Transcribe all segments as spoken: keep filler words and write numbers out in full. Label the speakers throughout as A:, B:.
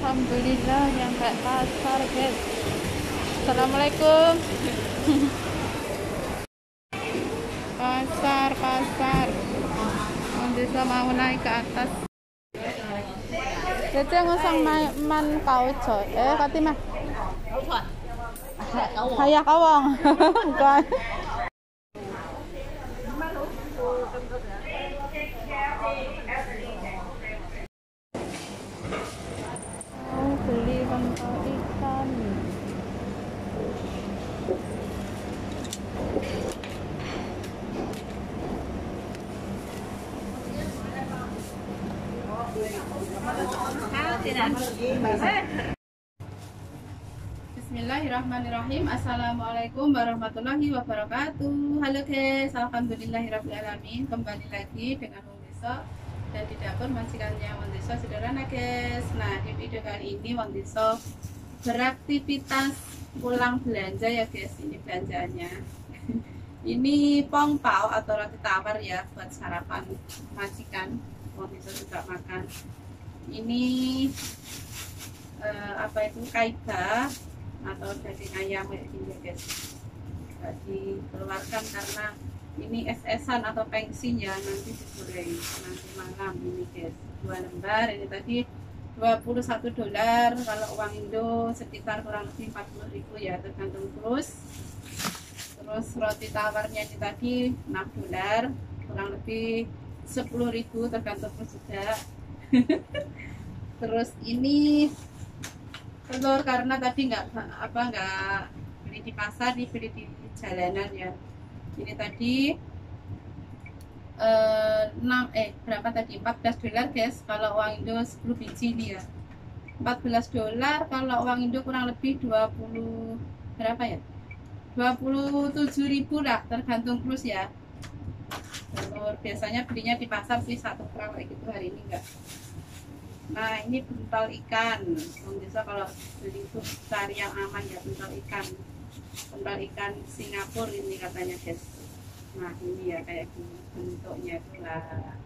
A: Alhamdulillah nyampe pasar guys. Assalamualaikum. Pasar pasar bisa mau naik ke atas. Cece ngusang man kau coy. Eh kati mah. Kayak kawang. Bukan. Oh, beli pentol ikan. Bismillahirrahmanirrahim. Assalamualaikum warahmatullahi wabarakatuh. Halo guys, alhamdulillahirrahmanirrahim. Kembali lagi dengan Wong Deso dan di dapur majikannya Wong Deso sederhana guys. Nah, di video kali ini Wong Deso beraktivitas pulang belanja ya guys. Ini belanjaannya. Ini pongpao atau roti tawar ya buat sarapan majikan. Wong Deso juga makan. Ini eh, apa itu kaiba atau daging ayam kayak gini guys, nggak dikeluarkan karena ini es-esan atau pengsin ya, nanti digoreng nanti malam. Ini guys dua lembar, ini tadi dua puluh satu dolar, kalau uang Indo sekitar kurang lebih empat puluh ribu ya, tergantung terus. Terus roti tawarnya ini tadi enam dolar, kurang lebih sepuluh ribu tergantung terus juga. Terus ini telur, karena tadi nggak apa nggak beli di pasar, dibeli di jalanan ya. Ini tadi eh, enam eh berapa tadi empat belas dolar guys, kalau uang Indo sepuluh biji nih ya. empat belas dolar, kalau uang Indo kurang lebih dua puluh berapa ya? dua puluh tujuh ribu lah, tergantung terus ya. Telur biasanya belinya di pasar sih satu gram kayak gitu, hari ini enggak. Nah, ini pentol ikan. Wong Deso kalau beli itu cari yang aman ya, pentol ikan. Pentol ikan Singapura ini katanya guys. Nah, ini ya kayak gini bentuknya itu lah.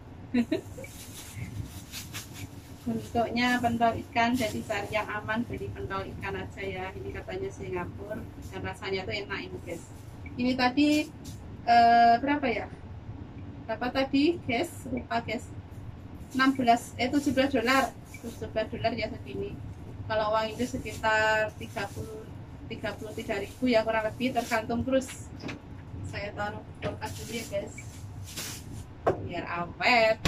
A: Bentuknya pentol ikan, jadi cari yang aman beli pentol ikan aja ya. Ini katanya Singapura dan rasanya tuh enak ini guys. Ini tadi eh, berapa ya? Berapa tadi guys? Lupa guys. enam belas eh tujuh belas dolar. tujuh belas dolar ya segini. Kalau uang itu sekitar tiga puluh tiga puluh tiga ribu ya kurang lebih, tergantung terus. Saya taruh kulkas dulu ya guys. Biar awet.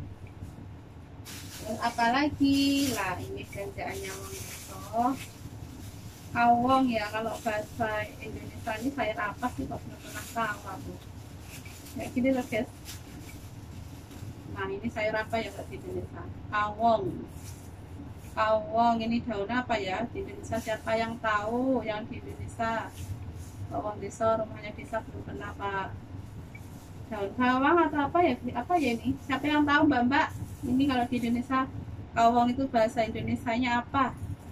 A: Terus apalagi lah, ini belanjaannya Wong Deso. Kawong ya, kalau bahasa Indonesia ini sayur apa sih, kok belum pernah tahu aku. Kayak gini loh guys. Nah, ini sayur apa ya di Indonesia? Kawong. Kawong ini daun apa ya di Indonesia? Siapa yang tahu yang di Indonesia? Wong Deso rumahnya desa belum pernah Pak. Daun bawang atau apa ya? Apa ya ini? Siapa yang tahu Mbak-mbak? Ini kalau di Indonesia kawong itu bahasa Indonesianya apa?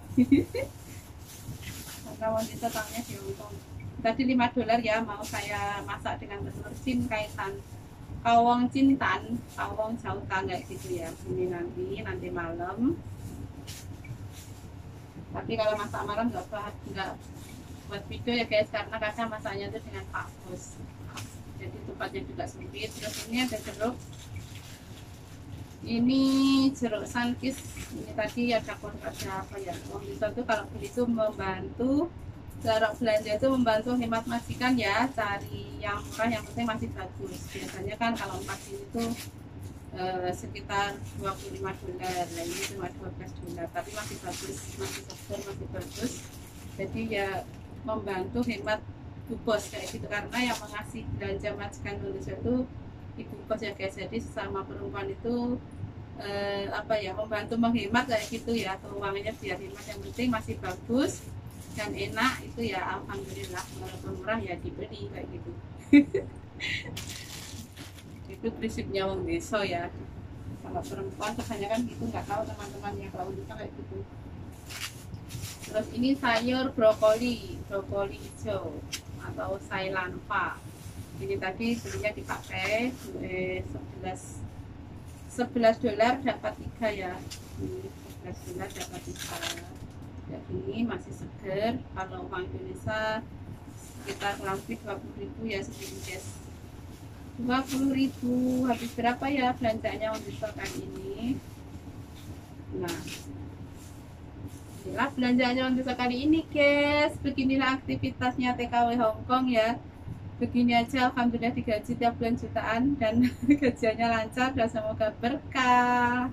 A: Karena Wong Deso tahunya di Hongkong. Tadi lima dolar ya, mau saya masak dengan telur sin kaitan. Kawong cintan, kawong jautan kayak gitu ya. Ini nanti nanti malam. Tapi kalau masak malam nggak buat nggak buat video ya guys, karena kadang masaknya itu dengan Pak Bos. Jadi tempatnya juga sempit. Terus ini ada jeruk. Ini jeruk sankis. Ini tadi ada ada apa ya? Wong Deso itu kalau beli itu membantu. Cara belanja itu membantu hemat majikan ya, cari yang murah yang penting masih bagus. Biasanya kan kalau empat ini tuh eh, sekitar dua puluh lima dolar, nah ini cuma dua belas dolar, tapi masih bagus, masih segar, masih bagus. Jadi ya membantu hemat ibu bos kayak gitu, karena yang mengasih belanja majikan Indonesia itu ibu bos ya guys. Jadi sesama perempuan itu eh, apa ya, membantu menghemat kayak gitu ya, keuangannya biar hemat, yang penting masih bagus dan enak itu ya, alhamdulillah. Walaupun murah ya dibeli kayak gitu. Itu prinsipnya Wong Deso ya. Kalau perempuan kebanyakan gitu, nggak tahu teman-temannya kalau kita kayak gitu. Terus ini sayur brokoli, brokoli hijau atau sailanpa. Ini tadi belinya dipakai eh, sebelas dolar dapat tiga ya. Ini belas bulan dapat bisa. Jadi masih seger. Kalau uang Indonesia sekitar kurang lebih dua puluh ribu ya segini guys. dua puluh ribu habis berapa ya belanjanya untuk kali ini. Nah, inilah belanjanya untuk kali ini guys. Beginilah aktivitasnya T K W Hongkong ya. Begini aja, alhamdulillah digaji tiap bulan jutaan dan gajiannya lancar dan semoga berkah.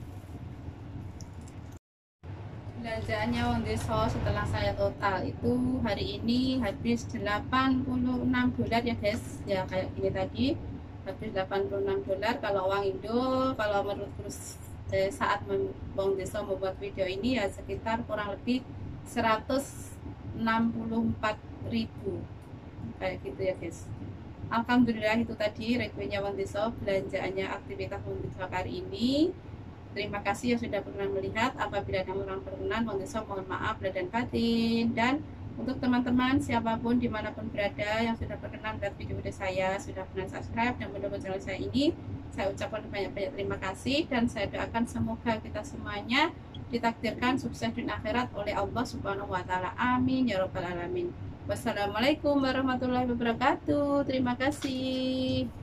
A: Belanjaannya Wong Deso setelah saya total itu hari ini habis delapan puluh enam dolar ya guys. Ya kayak gini tadi habis delapan puluh enam dolar. Kalau uang Indo, kalau menurut kurs eh, saat Wong Deso membuat video ini ya sekitar kurang lebih seratus enam puluh empat ribu kayak gitu ya guys. Alhamdulillah itu tadi requenya Wong Deso, belanjaannya aktivitas Wong Deso hari ini. Terima kasih yang sudah pernah melihat. Apabila ada orang berkenan, Wong Deso mohon maaf lahir dan batin. Dan untuk teman-teman siapapun dimanapun berada yang sudah berkenan melihat video-video saya, sudah pernah subscribe dan mendukung channel saya ini, saya ucapkan banyak-banyak terima kasih dan saya doakan semoga kita semuanya ditakdirkan sukses di akhirat oleh Allah Subhanahu wa taala. Amin ya rabbal alamin. Wassalamualaikum warahmatullahi wabarakatuh. Terima kasih.